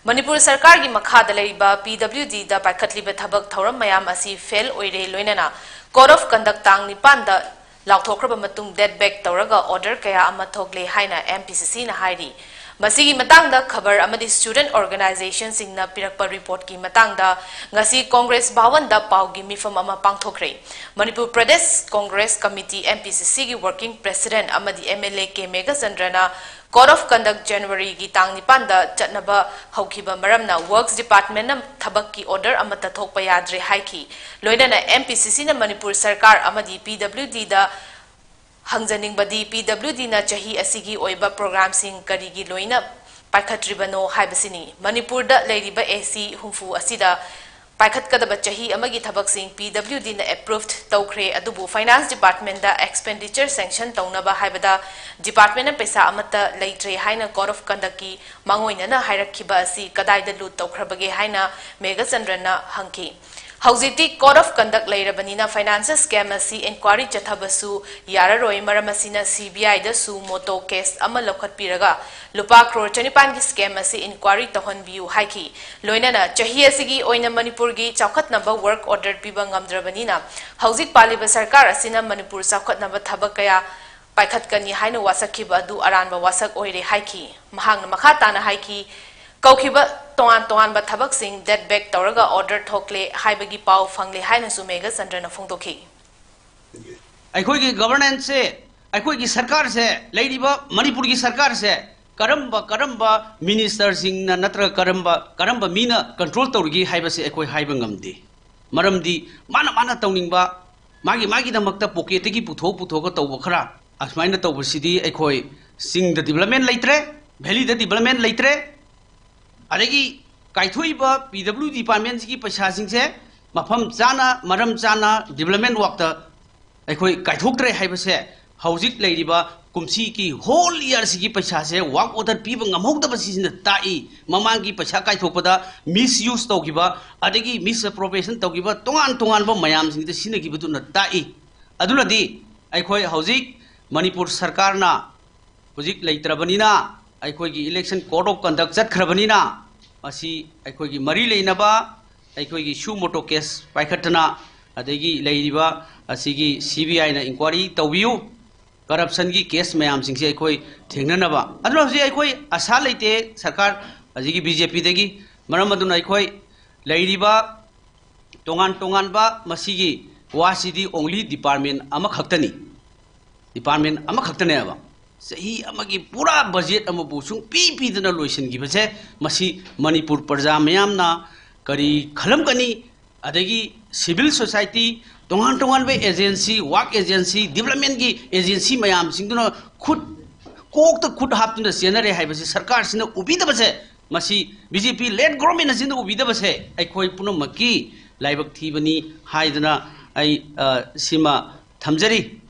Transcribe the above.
Manipur Sarkar gi makhada leriba PWD da paikhatliba thabak thouram mayam asi fail oire loinana Code of Conduct tang nipan da laothokkhraba matung dead back touraga order kaya ama thokle haina MPCC na hairi masigi matangda khabar amadi student organization singna pirakpa report ki matangda ngasi Congress bhawan da paugi mifam ama pangthokre Manipur Pradesh Congress Committee MPCC gi working president amadi MLA K Meghachandra na Code of Conduct January gi tang nipan da chatnaba haukiba maramna Works Department na thabak ki order amata thokpa yadre haiki loinana MPCC na Manipur Sarkar amadi PWD da hangjaning badi PWD na chahi asigi oiba program sing karigi loina paikhatribano haibasini Manipur da leiriba AC humfu asida paikhatkadaba chahi amagi thabak sing PWD na approved taukhre adubu finance department da expenditure sanction taunaba haibada department na pesa amata leitre haina Code of Conduct ki mangoina na hairakhiba asi kadaida lut taukhrebage haina Meghachandra na hangki Hauziti Code of Conduct Lairabanina Finances Scam asi inquiry chathabasu yararoi maramasina CBI da su moto case ama lokhat piraga lupa crore chanipan gi scam asi inquiry tohon biu haiki loinana chahi asigi oina Manipur gi chawkhat number work order piba ngamdrabanina hauzit paliba sarkar asina Manipur chawkhat number thabakaya paikhat kani haina wasakhiba du aranba wasak oire haiki mahang makha tana haiki Kaukiba toan ba thabak sing dead back touraga order thokle haibagi pau fangle haina su Meghachandra na phongdokhi akhoi gi governance se akhoi gi sarkar se leiriba Manipur gi sarkar se karamba minister sing na natra karamba mina control tawrigi haiba se akhoi haiba ngamde maramdi mana tawningba magi damakta pocket gi puthok ga tawba khara asmaina tawba sidi akhoi sing the development laitre valley the development laitre adagi kaithoiba PWD department ki paisa singse mafam chana maram chana development work ta akhoi kaithoktre haibase haujik leiriba kumsi ki whole year sigi paisa se work order piba ngamhokda basina tai mamangi paisa kaithokpada misuse tawgiba adagi misappropriation tawgiba tongan ba mayam sing sina gi buduna tai adunadi akhoi haujik Manipur sarkar na hujik leitrabanina akhoi gi election code of conduct chatkhrabanina asi akhoi gi mari leinaba akhoi gi su moto case paikhatna adagi leiriba asigi CBI na inquiry tawbiu corruption gi case mayam sing se akhoi thengnanaba adro hoji akhoi asa leite sarkar asigi BJP degi maram aduna akhoi leiriba tongan ba masigi wasidi only department ama khaktani ba Sahi amagi pura budget amabu sung pi dana loisin gi base masi Manipur parja mayam na kari khalam kani adagi civil society tongan be agency work agency development gi agency mayam singduna khud khud haptuna senare haibase sarkar sina ubida base masi BJP led government sina ubida base akhoi punamaki laibak thibani haidana ai sima thamjari